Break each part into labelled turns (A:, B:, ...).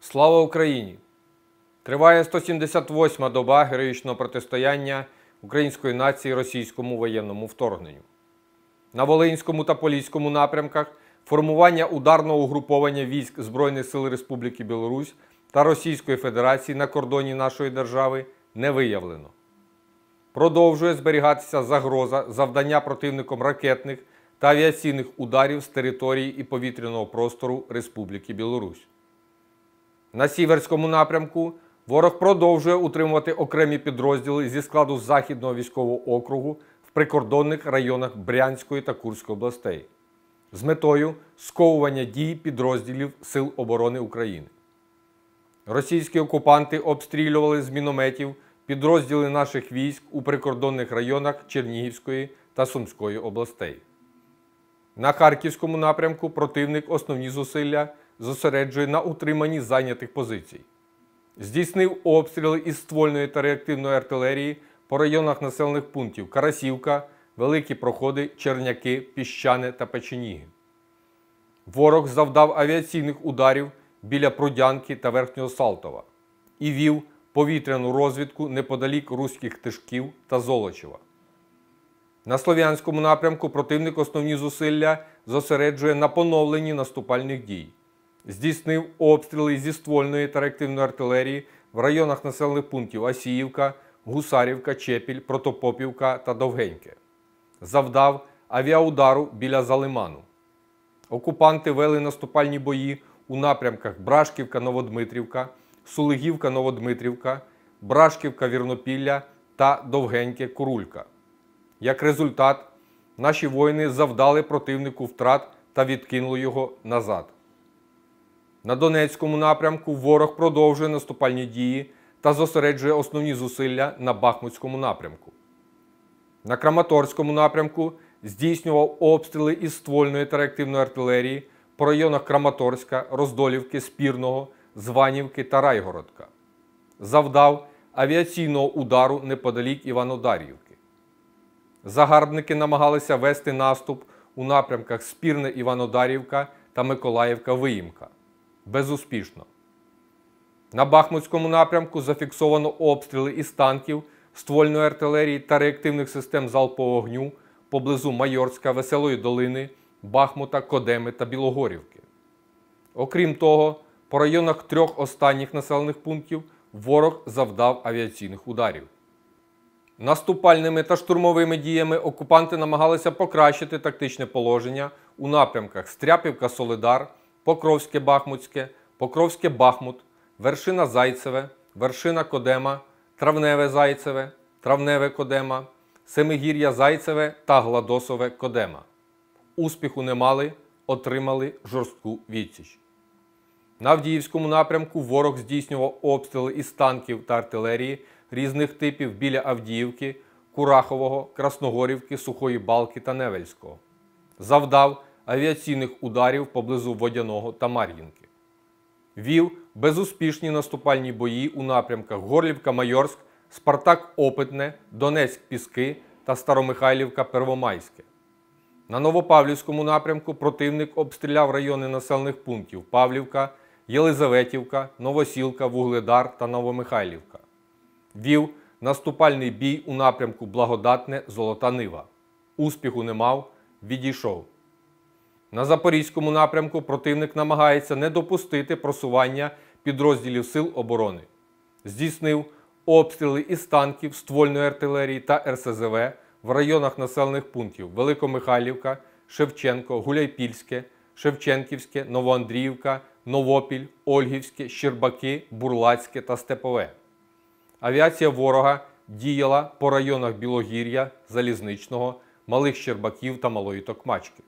A: Слава Україні! Триває 178-ма доба героїчного протистояння української нації російському воєнному вторгненню. На Волинському та Поліському напрямках формування ударного угруповання військ Збройних сил Республіки Білорусь та Російської Федерації на кордоні нашої держави не виявлено. Продовжує зберігатися загроза завдання противником ракетних та авіаційних ударів з території і повітряного простору Республіки Білорусь. На Сіверському напрямку ворог продовжує утримувати окремі підрозділи зі складу Західного військового округу в прикордонних районах Брянської та Курської областей з метою сковування дій підрозділів Сил оборони України. Російські окупанти обстрілювали з мінометів підрозділи наших військ у прикордонних районах Чернігівської та Сумської областей. На Харківському напрямку противник основні зусилля зосереджує на утриманні зайнятих позицій. Здійснив обстріли із ствольної та реактивної артилерії по районах населених пунктів Карасівка, Великі Проходи, Черняки, Піщане та Печеніги. Ворог завдав авіаційних ударів біля Прудянки та Верхнього Салтова і вів повітряну розвідку неподалік Руських Тишків та Золочева. На Слов'янському напрямку противник основні зусилля зосереджує на поновленні наступальних дій. Здійснив обстріли зі ствольної та реактивної артилерії в районах населених пунктів Асіївка, Гусарівка, Чепіль, Протопопівка та Довгеньке. Завдав авіаудару біля Залиману. Окупанти вели наступальні бої у напрямках Брашківка-Новодмитрівка, Сулигівка-Новодмитрівка, Брашківка-Вірнопілля та Довгеньке-Курулька. Як результат, наші воїни завдали противнику втрат та відкинули його назад. На Донецькому напрямку ворог продовжує наступальні дії та зосереджує основні зусилля на Бахмутському напрямку. На Краматорському напрямку здійснював обстріли із ствольної та реактивної артилерії по районах Краматорська, Роздолівки, Спірного, Званівки та Райгородка. Завдав авіаційного удару неподалік Іванодарівки. Загарбники намагалися вести наступ у напрямках Спірне-Іванодарівка та Миколаївка-Виїмка. Безуспішно. На Бахмутському напрямку зафіксовано обстріли із танків, ствольної артилерії та реактивних систем залпового вогню поблизу Майорська, Веселої Долини, Бахмута, Кодеми та Білогорівки. Окрім того, по районах трьох останніх населених пунктів ворог завдав авіаційних ударів. Наступальними та штурмовими діями окупанти намагалися покращити тактичне положення у напрямках Стряпівка-Солидар, Покровське-Бахмутське, Покровське-Бахмут, Вершина-Зайцеве, Вершина-Кодема, Травневе-Зайцеве, Травневе-Кодема, Семигір'я-Зайцеве та Гладосове-Кодема. Успіху не мали, отримали жорстку відсіч. На Авдіївському напрямку ворог здійснював обстріли із танків та артилерії різних типів біля Авдіївки, Курахового, Красногорівки, Сухої Балки та Невельського. Завдав авіаційних ударів поблизу Водяного та Мар'їнки. Вів безуспішні наступальні бої у напрямках Горлівка-Майорськ, Спартак-Опитне, Донецьк-Піски та Старомихайлівка-Первомайське. На Новопавлівському напрямку противник обстріляв райони населених пунктів Павлівка, Єлизаветівка, Новосілка, Вугледар та Новомихайлівка. Вів наступальний бій у напрямку Благодатне, Золота Нива. Успіху не мав, відійшов. На Запорізькому напрямку противник намагається не допустити просування підрозділів Сил оборони. Здійснив обстріли із танків, ствольної артилерії та РСЗВ в районах населених пунктів Великомихайлівка, Шевченко, Гуляйпільське, Шевченківське, Новоандріївка, Новопіль, Ольгівське, Щербаки, Бурлацьке та Степове. Авіація ворога діяла по районах Білогір'я, Залізничного, Малих Щербаків та Малої Токмачки.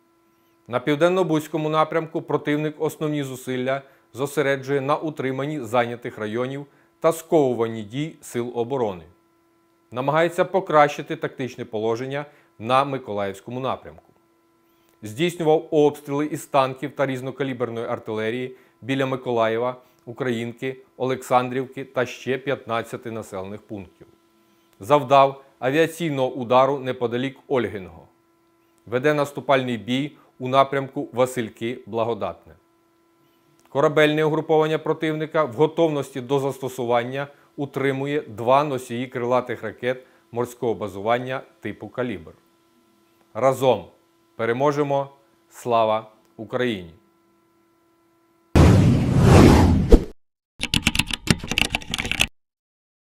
A: На Південно-Бузькому напрямку противник основні зусилля зосереджує на утриманні зайнятих районів та сковуванні дій Сил оборони. Намагається покращити тактичне положення на Миколаївському напрямку. Здійснював обстріли із танків та різнокаліберної артилерії біля Миколаєва, Українки, Олександрівки та ще 15 населених пунктів. Завдав авіаційного удару неподалік Ольгиного. Веде наступальний бій у напрямку Васильки-Благодатне. Корабельне угруповання противника в готовності до застосування утримує 2 носії крилатих ракет морського базування типу «Калібр». Разом переможемо! Слава Україні!